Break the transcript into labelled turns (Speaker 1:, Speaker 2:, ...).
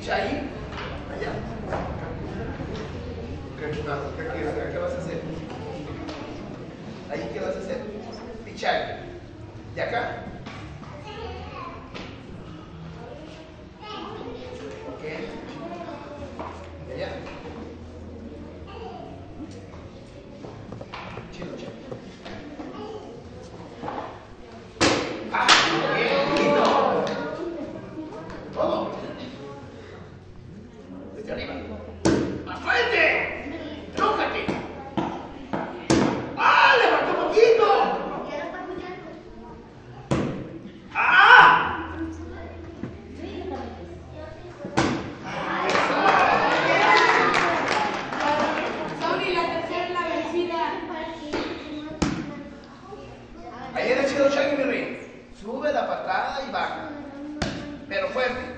Speaker 1: Picha ahí. Allá. ¿Qué vas a hacer? Ahí, ¿qué vas a hacer? Picha ahí. ¿Y acá? Ok. ¿Y allá? Chido, chido. ¡Ah! ¡Bien! ¡Lindo! Todo. Desde arriba. ¡Más fuerte! ¡Chócate! ¡Ah! ¡Levantó un poquito! ¡Ah!
Speaker 2: Sony, la tercera es la vencida.
Speaker 1: Ahí en el chido Shaggy, mi rey. Sube la patada y baja. Pero fuerte.